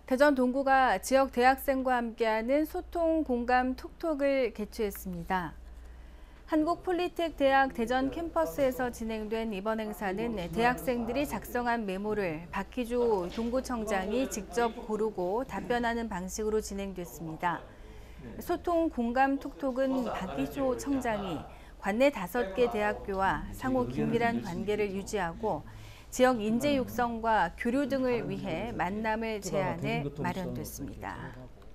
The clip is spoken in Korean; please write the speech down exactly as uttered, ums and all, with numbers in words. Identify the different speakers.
Speaker 1: 대전 동구가 지역 대학생과 함께하는 소통 공감 톡톡을 개최했습니다. 한국폴리텍대학 대전 캠퍼스에서 진행된 이번 행사는 대학생들이 작성한 메모를 박희조 동구청장이 직접 고르고 답변하는 방식으로 진행됐습니다. 소통 공감 톡톡은 박희조 청장이 관내 다섯 개 대학교와 상호 긴밀한 관계를 유지하고 지역 인재 육성과 교류 등을 위해 만남을 제안해 마련됐습니다.